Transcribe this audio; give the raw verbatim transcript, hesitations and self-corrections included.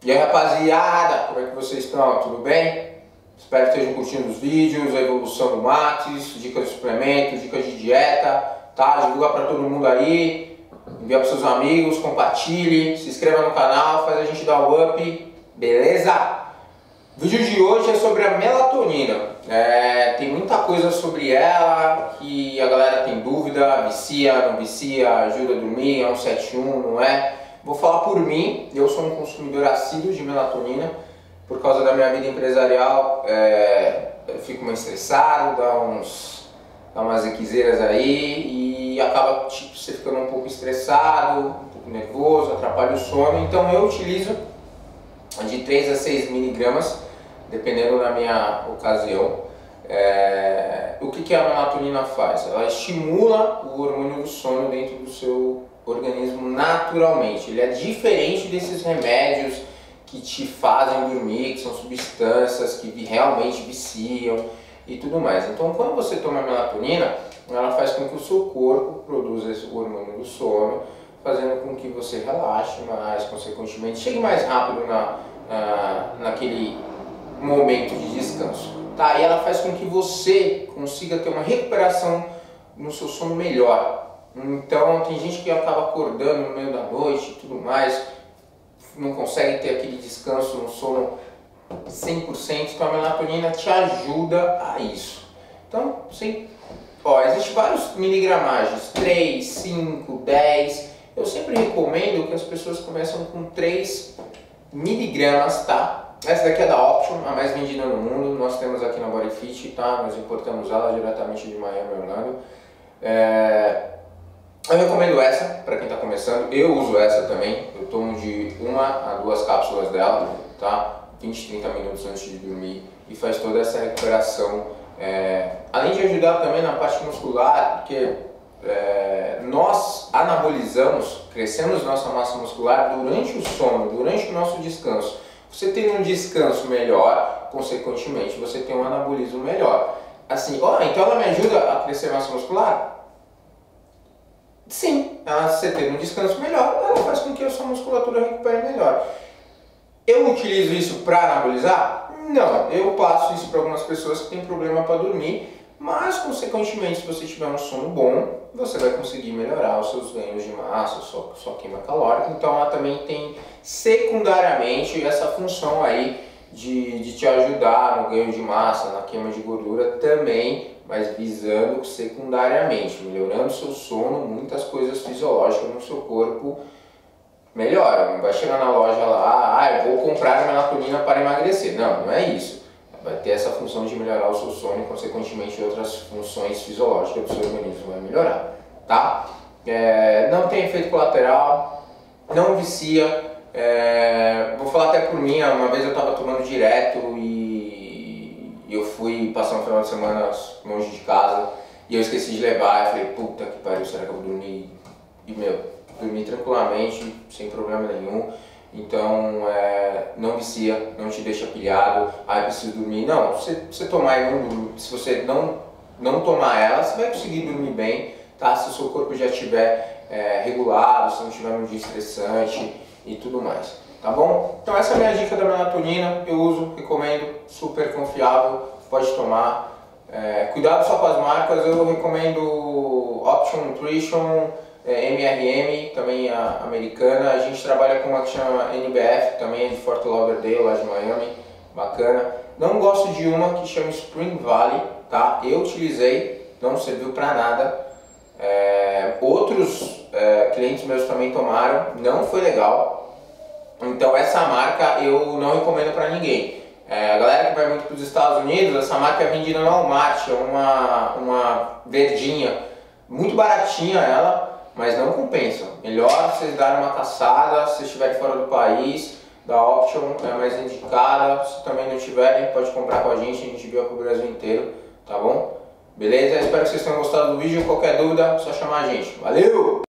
E aí, rapaziada, como é que vocês estão? Tudo bem? Espero que estejam curtindo os vídeos, a evolução do Max, dicas de suplementos, dicas de dieta, tá? Divulga para todo mundo aí, envia para seus amigos, compartilhe, se inscreva no canal, faz a gente dar um up, beleza? O vídeo de hoje é sobre a melatonina. É, tem muita coisa sobre ela que a galera tem dúvida, vicia, não vicia, ajuda a dormir, é um sete um, não é? Vou falar por mim, eu sou um consumidor assíduo de melatonina. Por causa da minha vida empresarial, é, eu fico meio estressado, dá, uns, dá umas equiseiras aí e acaba tipo, você ficando um pouco estressado, um pouco nervoso, atrapalha o sono. Então eu utilizo de três a seis miligramas, dependendo da minha ocasião. É, o que, que a melatonina faz? Ela estimula o hormônio do sono dentro do seu organismo naturalmente. Ele é diferente desses remédios que te fazem dormir, que são substâncias que realmente viciam e tudo mais. Então, quando você toma melatonina, ela faz com que o seu corpo produza esse hormônio do sono, fazendo com que você relaxe mais, consequentemente, chegue mais rápido na, na, naquele momento de descanso. Tá? E ela faz com que você consiga ter uma recuperação no seu sono melhor. Então, tem gente que acaba acordando no meio da noite e tudo mais, não consegue ter aquele descanso no sono cem por cento, então a melatonina te ajuda a isso. Então, sim, ó, existe vários miligramagens, três, cinco, dez. Eu sempre recomendo que as pessoas começam com três miligramas, tá? Essa daqui é da Option, a mais vendida no mundo. Nós temos aqui na Bodyfit, tá? Nós importamos ela diretamente de Miami, Orlando. É... Eu recomendo essa para quem está começando. Eu uso essa também. Eu tomo de uma a duas cápsulas dela, tá? vinte, trinta minutos antes de dormir e faz toda essa recuperação. É... Além de ajudar também na parte muscular, porque é... nós anabolizamos, crescemos nossa massa muscular durante o sono, durante o nosso descanso. Você tem um descanso melhor, consequentemente você tem um anabolismo melhor. Assim, ó, então ela me ajuda a crescer massa muscular? Sim, ela, você tendo um descanso melhor, ela faz com que a sua musculatura recupere melhor. Eu utilizo isso para anabolizar? Não, eu passo isso para algumas pessoas que têm problema para dormir, mas consequentemente, se você tiver um sono bom, você vai conseguir melhorar os seus ganhos de massa, a sua, sua queima calórica. Então ela também tem secundariamente essa função aí de, de te ajudar no ganho de massa, na queima de gordura também, mas visando secundariamente, melhorando o seu sono, muitas coisas fisiológicas no seu corpo melhoram. Não vai chegar na loja lá, ah, eu vou comprar melatonina para emagrecer. Não, não é isso. Vai ter essa função de melhorar o seu sono e, consequentemente, outras funções fisiológicas do seu organismo vai melhorar, tá? É, não tem efeito colateral, não vicia. É, vou falar até por mim, uma vez eu estava tomando direto e eu fui passar um final de semana longe de casa e eu esqueci de levar. Eu falei, puta que pariu, será que eu vou dormir? E, meu, dormi tranquilamente, sem problema nenhum. Então, é, não vicia, não te deixa pilhado. Ah, eu preciso dormir. Não, se você tomar e não dormir, se você não, não tomar ela, você vai conseguir dormir bem, tá? Se o seu corpo já estiver é, regulado, se não estiver num dia estressante e tudo mais, tá bom? Então essa é a minha dica da melatonina, eu uso, recomendo, super confiável, pode tomar. É, cuidado só com as marcas, eu recomendo Option Nutrition, é, M R M, também a americana. A gente trabalha com uma que chama N B F, também é de Fort Lauderdale, lá de Miami, bacana. Não gosto de uma que chama Spring Valley, tá? Eu utilizei, não serviu pra nada. É, outros é, clientes meus também tomaram, não foi legal. Então essa marca eu não recomendo para ninguém. É, a galera que vai muito para os Estados Unidos, essa marca é vendida no Walmart, é uma, uma verdinha, muito baratinha ela, mas não compensa. Melhor vocês darem uma caçada, se estiverem fora do país, da Option é mais indicada. Se também não tiverem, pode comprar com a gente, a gente envia para o Brasil inteiro, tá bom? Beleza? Espero que vocês tenham gostado do vídeo. Qualquer dúvida, é só chamar a gente. Valeu!